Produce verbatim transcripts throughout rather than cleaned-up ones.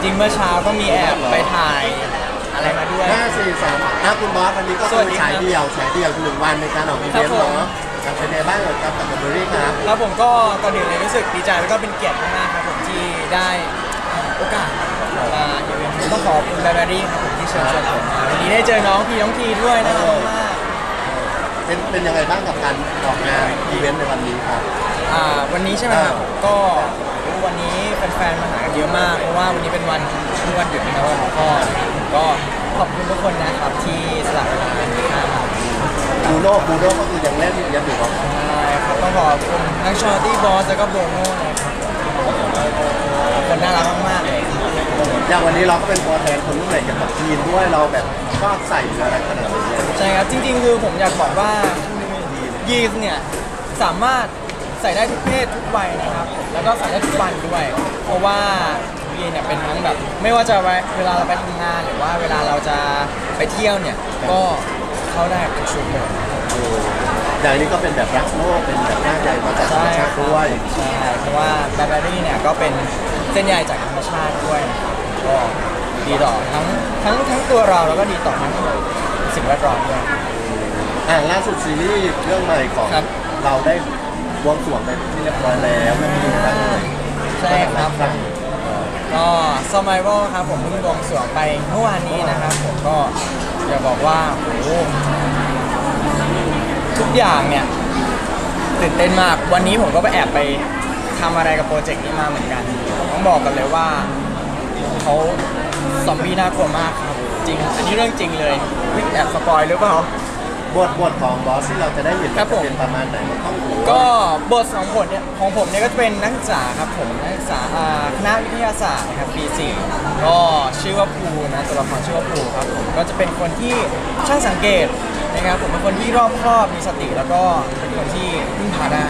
ริงๆเมื่อเช้าก็มีแอบไปถ่ายอะไรมาด้วยห้าสี่สามนะคุณบอสวันนี้ก็คือฉายเดี่ยวฉายเดี่ยวหนึ่งวันในการออกอีเวนต์เนาะเป็นไงบ้างกับกับเบอร์รี่ครับแล้วผมก็ก่อนอื่นเลยรู้สึกดีใจแล้วก็เป็นเกียรติมากครับผมที่ได้โอกาสมาอีเวนต์ต้องขอบคุณเบอร์รี่ครับผมที่เชิญชวนผมมาวันนี้ได้เจอน้องพี่น้องทีด้วยน่ารักมากเป็นเป็นยังไงบ้างกับการออกงานอีเวนต์ในวันนี้ครับอ่าวันนี้ใช่ไหมครับก็วันนี้แฟนๆมาหากันเยอะมากเพราะว่าวันนี้เป็นวันที่วันหยุดนะครับวันพ่อก็ขอบคุณทุกคนนะครับที่สละเวลามาบูโน่บูโน่ก็คือยังเล่นยังอยู่ครับใช่ครับต้องขอบคุณทั้งชอตตี้บอสแล้วก็โบโน่นะครับคนน่ารักมากๆเลยอย่างวันนี้เราก็เป็นตัวแทนคนรุ่นใหม่กับทีมด้วยเราแบบชอบใส่อะไรขนาดนี้ใช่ครับจริงๆคือผมอยากบอกว่ายีนส์เนี่ยสามารถใส่ได้ทุกเพศทุกวัยนะครับแล้วก็ใส่ได้ทุกวันด้วยเพราะว่ายีนเนี่ยเป็นทั้งแบบไม่ว่าจะเวลาเราไปทำงานหรือว่าเวลาเราจะไปเที่ยวเนี่ยก็เข้าได้ทุกชุดเลยอย่างนี้ก็เป็นแบบรักโลกเป็นแบบหน้าใหญ่มาจากธรรมชาติด้วยใช่เพราะว่าแบร์เบอรี่เนี่ยก็เป็นเส้นใยจากธรรมชาติด้วยก็ดีต่อทั้งทั้งทั้งตัวเราแล้วก็ดีต่อทั้งสิ่งแวดล้อมด้วยอ่าล่าสุดซีรีส์เรื่องใหม่ของเราได้บวงสรวงไปที่เรียบร้อยแล้วไม่มีตั้งเลยใช่ครับก็ซอมไบเบิลครับผมเพิ่งบวงสรวงไปเมื่อวานนี้นะครับผมก็อยากบอกว่าโอ้ทุกอย่างเนี่ยตื่นเต้นมากวันนี้ผมก็ไปแอบไปทำอะไรกับโปรเจกต์นี้มาเหมือนกันต้องบอกกันเลยว่าเขาซอมบี้น่ากลัวมากครับจริงอันนี้เรื่องจริงเลยวิ่งแอบสปอยหรือเปล่าบทบทของบอสที่เราจะได้เห็นจะเป็นประมาณไหนต้องก็บทของผมเนี่ยของผมเนี่ยก็จะเป็นนักศึกษาครับผมนักศึกษาคณะวิทยาศาสตร์นะครับปีสี่ก็ชื่อว่าภูนะตัวละครชื่อว่าภูครับผมก็จะเป็นคนที่ช่างสังเกตนะครับผมเป็นคนที่รอบคอบมีสติแล้วก็เป็นคนที่พึ่งพาได้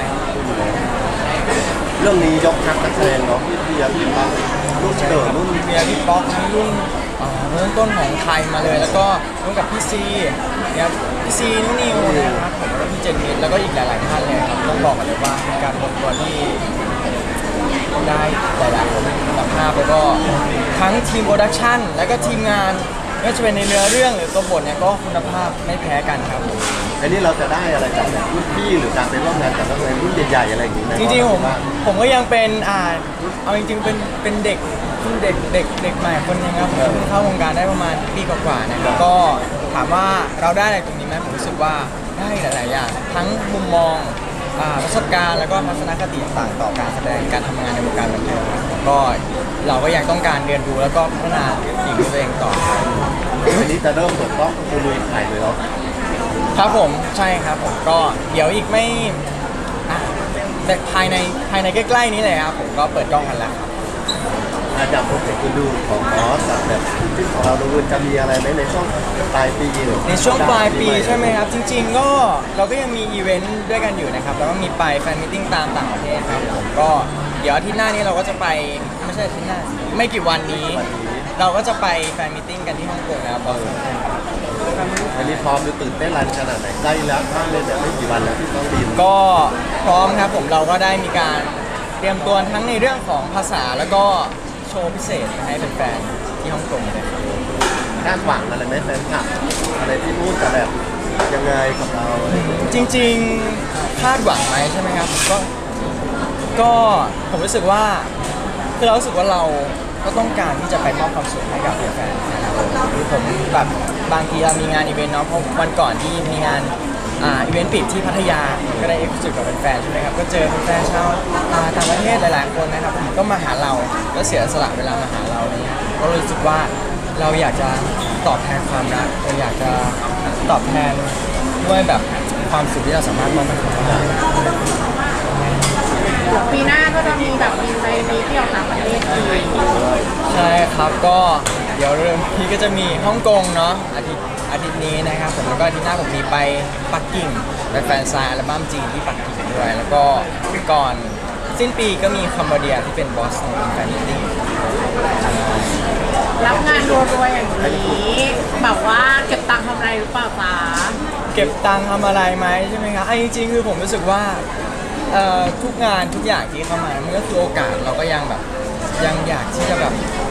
เรื่องนี้ยกทัพนักแสดงเนาะพี่เบียร์พี่ป๊อกรุ่นเดิมรุ่นเบียร์พี่ป๊อกทั้งรุ่นเริ่มต้นของไทยมาเลยแล้วก็ร่วมกับพี่ซีเนี่ยพี่ซีนุนิวนะครับผมแล้วพี่เจนนิดแล้วก็อีกหลายๆท่านเลยครับต้องบอกกันเลยว่าเป็นการรวมตัวที่ได้หลายๆคุณภาพแล้วก็ทั้งทีมโปรดักชั่นแล้วก็ทีมงานไม่ว่าจะเป็นในเนื้อเรื่องหรือตัวบทเนี่ยก็คุณภาพไม่แพ้กันครับอันนี้เราจะได้อะไรจากรุ่นพี่หรือการไปร่วมงานกับนักแสดงรุ่นใหญ่ๆอะไรอย่างนี้จริงๆผมผมก็ยังเป็นอ่าเอาจริงๆเป็นเป็นเด็กเด็กเด็กเด็กใหม่คนนึงครับผมเพิ่งเข้าวงการได้ประมาณปีกว่าๆเนี่ยแล้วก็ถามว่าเราได้อะไรตรงนี้ไหมผมรู้สึกว่าได้หลายๆอย่างทั้งมุมมองประสบการณ์แล้วก็ทัศนคติต่างต่อการแสดงการทำงานในวงการบันเทิงก็เราก็ยังต้องการเรียนรู้แล้วก็พัฒนาสิ่งตัวเองต่อวันนี้จะเริ่มเปิดกล้องคือลุยถ่ายเลยแล้วครับผมใช่ครับผมก็เดี๋ยวอีกไม่แต่ภายในภายในใกล้ๆนี้เลยครับผมก็เปิดกล้องกันแล้วครับอาจารย์โปรเจกต์ดูของบอสแบบที่ของเราดูจะมีอะไรไหมในช่วงปลายปีหรือในช่วงปลายปีใช่ไหมครับจริงๆก็เราก็ยังมีอีเวนต์ด้วยกันอยู่นะครับแล้วก็มีไปแฟนมิทติ้งตามต่างประเทศครับผมก็เดี๋ยวอาทิตย์หน้านี้เราก็จะไปไม่ใช่อาทิตย์หน้าไม่กี่วันนี้เราก็จะไปแฟนมิทติ้งกันที่ฮ่องกงแล้วบอสวันนี้พร้อมหรือตื่นเต้นรันขนาดไหนใกล้แล้วข้ามเลยแต่ไม่กี่วันแล้วที่ต้องบินก็พร้อมครับผมเราก็ได้มีการเตรียมตัวทั้งในเรื่องของภาษาแล้วก็โชว์พิเศษให้แฟนๆที่ฮ่องกงเลยคาดหวังอะไรไหมแฟนคลับอะไรที่พูดจะแบบยังไงกับเราจริงๆคาดหวังไหมใช่ไหมครับก็ก็ผมรู้สึกว่าคือเรารู้สึกว่าเราก็ต้องการที่จะไปมอบความสุขให้กับแฟนๆนะครับคือผมแบบบางทีเรามีงานอีเวนต์เนาะเพราะวันก่อนที่มีงานอ่าอีเวนต์ปิดที่พัทยาก็ได้เอ็กซ์คลูซีฟกับแฟนๆใช่ไหมครับก็เจอแฟนชาวต่างประเทศหลายๆคนนะครับก็มาหาเราก็เสียสละเวลามาหาเราเนี่ยก็รู้สึกว่าเราอยากจะตอบแทนความรักเราอยากจะตอบแทนด้วยแบบความสุขที่เราสามารถมอบให้เขาได้ปีหน้าก็จะมีแบบมีไปมีเที่ยวต่างประเทศอีกใช่ครับก็เดี๋ยวเริ่มที่ก็จะมีฮ่องกงเนาะอาทิตย์อาทิตย์นี้นะครับผมแล้วก็อาทิตย์หน้าผมมีไปปักกิ่งไปแฟนไซน์อัลบั้มจีนที่ปักกิ่งด้วยแล้วก็ก่อนสิ้นปีก็มีคัมโบเดียที่เป็นบอสโนแฟนมิทติ้งรับงานรัวๆอย่างนี้แบบว่าเก็บตังค์ทำอะไรหรือเปล่าจ๊ะเก็บตังค์ทำอะไรไหมใช่ไหมครับไอ้จริงๆคือผมรู้สึกว่าทุกงานทุกอย่างที่เข้ามามันก็คือโอกาสเราก็ยังแบบยังอยากที่จะแบบ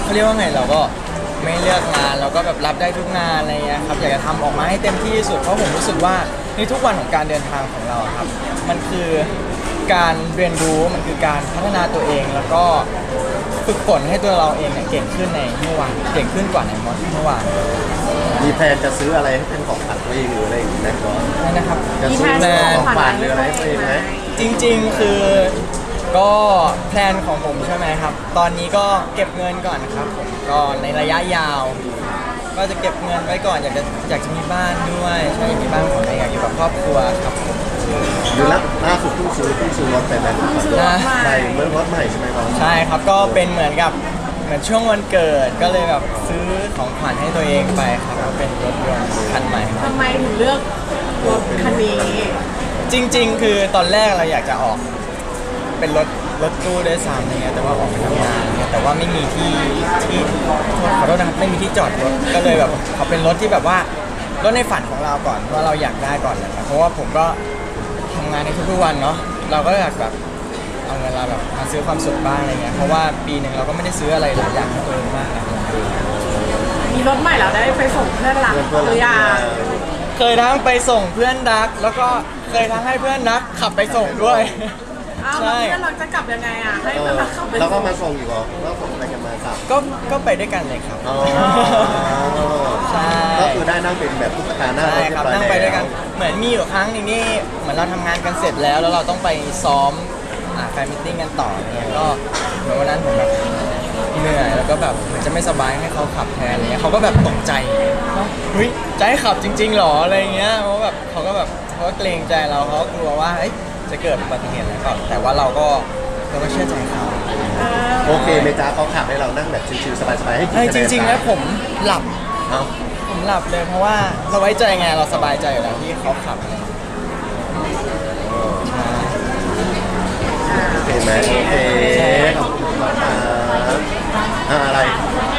เขาเรียกว่าไงเราก็ไม่เลือกงานเราก็แบบรับได้ทุกงานอะไรเงี้ยครับอยากจะทำออกมาให้เต็มที่ที่สุดเพราะผมรู้สึกว่าในทุกวันของการเดินทางของเราครับมันคือการเรียนรู้มันคือการพัฒนาตัวเองแล้วก็ฝึกฝนให้ตัวเราเองเนี่ยเก่งขึ้นในเมื่อวานเก่งขึ้นกว่าในเมื่อวานมีแพลนจะซื้ออะไรให้เป็นของขวัญตัวเองหรืออะไรอย่างนี้ไหมก็นั่นนะครับจะซื้อของขวัญหรืออะไรให้ตัวเองไหมจริงๆคือก็แพลนของผมใช่ไหมครับตอนนี้ก็เก็บเงินก่อนนะครับผมก็ในระยะยาว ก็จะเก็บเงินไว้ก่อนอยากจะอยากจะมีบ้านด้วยใช่มีบ้านของตัวเองอยากอยู่กับครอบครัวครับหรือล่าล่าสุดเพิ่งซื้อเพิ่งซื้อรถไปไหมนะใช่เมื่อรถใหม่ใช่ไหมครับใช่ครับก็เป็นเหมือนกับเหมือนช่วงวันเกิดก็เลยแบบซื้อของขวัญให้ตัวเองไปครับก็เป็นรถยนต์คันใหม่ครับทำไมถึงเลือกรถคันนี้จริงๆ คือตอนแรกเราอยากจะออกเป็นรถรถตู้ด้วยซ้ำอะไรเงี้ยแต่ว่าออกไปทำงานเนี่ยแต่ว่าไม่มีที่ที่ขอโทษนะครับไม่มีที่จอดรถก็เลยแบบเขาเป็นรถที่แบบว่ารถในฝันของเราก่อนว่าเราอยากได้ก่อนนะครับเพราะว่าผมก็ทำงานในทุกๆวันเนาะเราก็อยากแบบเอาเงินเราแบบมาซื้อความสุขบ้างอะไรเงี้ยเพราะว่าปีหนึ่งเราก็ไม่ได้ซื้ออะไรหลายอย่างให้ตัวเองมากนะมีรถใหม่แล้วได้ไปส่งเพื่อนรักเพื่อนเพื่อนหรือยังเคยทั้งไปส่งเพื่อนรัก แล้วก็เคยทั้งให้เพื่อนรักขับไปส่งด้วยอ้าวใช่แล้วเพื่อนรักจะกลับยังไงอ่ะให้เอเพื่อนอรักเข้าไปแล้วก็ส่งมาส่งอยู่เหรอแล้วส่งอะไรกันมาครับก็ก็ไปด้วยกันเลยครับอ๋อใช่ก็คือได้นั่งเป็นแบบผู้จัดการหน้ารใช่ถเรียครับบร้อยนั่งไปด้วยกันแล้วเหมือนมีอยู่ครั้งหนึงนี่เหมือนเราทำงานกันเสร็จแล้ว แล้วเราต้องไปซ้อมอ่าแฟนมิทติ้งกันต่อเนี่ยก็เหมือนวันนั้นผมแบบเหนื่อยแล้วก็แบบเหมือนจะไม่สบายให้เขาขับแทนอะไรเงี้ยเขาก็แบบตกใจว่าเฮ้ยจะให้ขับจริงๆหรออะไรเงี้ยเพราะแบบเขาก็แบบเขาก็เกรงใจเราเขาก็กลัวว่าเอ้ยจะเกิดอุบัติเหตุอะไรก่อนแต่ว่าเราก็เราก็เชื่อใจเขาเออโอเคเมจ้าเขาขับให้เรานั่งแบบชิลๆสบายๆให้กินเอ้ยคะจแนนริงๆแล้วผมหลับเอ้าผมหลับเลยเพราะว่าเราไว้ใจไงเราสบายใจอยู่แล้วที่เขาขับอะไรใช่โอเคไหมโอเคขอบคุณมากครับอ่าอะไร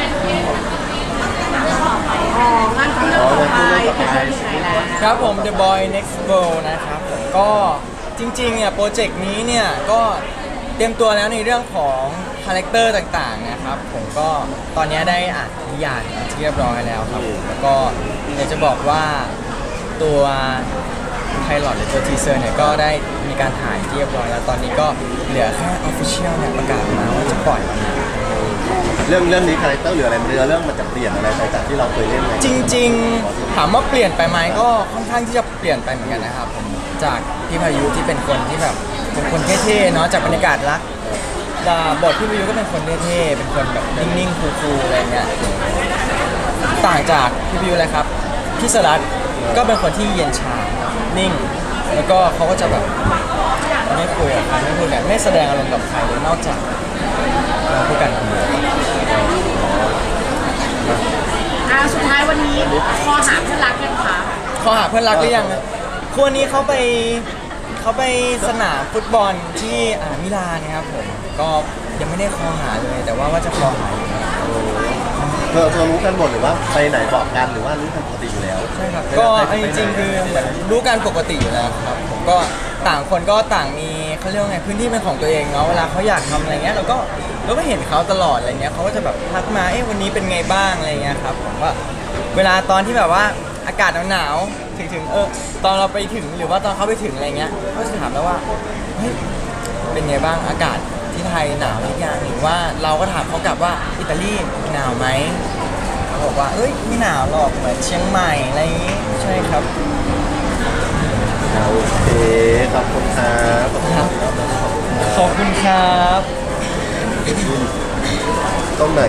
อ๋องานเรื่องต่อไปคือช่วงที่ไหนแล้วครับผม The Boy Next World นะครับผมก็จริงๆเนี่ยโปรเจกต์นี้เนี่ยก็เตรียมตัวแล้วในเรื่องของคาแรคเตอร์ต่างๆนะครับผมก็ตอนนี้ได้อ่านนิยายที่เรียบร้อยแล้วครับผมแล้วก็อยากจะบอกว่าตัวไพลอตหรือตัวทีเซอร์เนี่ยก็ได้มีการถ่ายเรียบร้อยแล้วตอนนี้ก็เหลือแค่ Official เนี่ยประกาศมาว่าจะปล่อยวันไหนเรื่องเรื่องนี้คาแรคเตอร์หรืออะไรเนื้อเรื่องมันจะเปลี่ยนอะไรไปจากที่เราเคยเล่นไหมจริงๆถามว่าเปลี่ยนไปไหมก็ค่อนข้างที่จะเปลี่ยนไปเหมือนกันนะครับผมจากพี่พายุที่เป็นคนที่แบบเป็นคนเท่ๆเนาะจากบรรยากาศรักดาบทพี่พายุก็เป็นคนเท่ๆเป็นคนแบบนิ่งๆคูลๆอะไรเงี้ยต่างจากพี่พายุเลยครับพี่สรัตก็เป็นคนที่เย็นชานิ่ง แล้วก็เขาก็จะแบบไม่คุยกับใครไม่พูดกันไม่แสดงอารมณ์กับใครเลยนอกจากเราพูดกันคนเดียวอ่าสุดท้ายวันนี้คอหาเพื่อนรักยังคะเขาหาเพื่อนรักหรือยังครับคู่นี้เขาไปเขาไปสนามฟุตบอลที่อ่ามิลานนะครับผมก็ยังไม่ได้คอหาเลย แต่ว่าว่าจะคอหาอยู่ครับเธอเธอรู้กันหมดหรือว่าไปไหนบอกกันหรือว่ารู้กันปกติอยู่แล้วใช่ครับก็จริงๆคือเหมือนรู้กันปกติอยู่แล้วครับผมก็ต่างคนก็ต่างมีเขาเรียกว่าไงพื้นที่เป็นของตัวเองเนาะเวลาเขาอยากทำอะไรเงี้ยเราก็เราก็เห็นเขาตลอดอะไรเงี้ยเขาก็จะแบบทักมาเอ๊ะวันนี้เป็นไงบ้างอะไรเงี้ยครับผมว่าเวลาตอนที่แบบว่าอากาศหนาวๆถึงถึงเออตอนเราไปถึงหรือว่าตอนเขาไปถึงอะไรเงี้ยก็จะถามแล้วว่าเฮ้ยเป็นไงบ้างอากาศที่ไทยหนาวหรือยังหรือว่าเราก็ถามเขากลับว่าอิตาลีหนาวไหมเขาบอกว่าเอ้ยไม่หนาวหรอกเหมือนเชียงใหม่อะไรอย่างงี้ใช่ครับโอเค ขอบคุณครับขอบคุณครับขอบคุณครับตรงไหน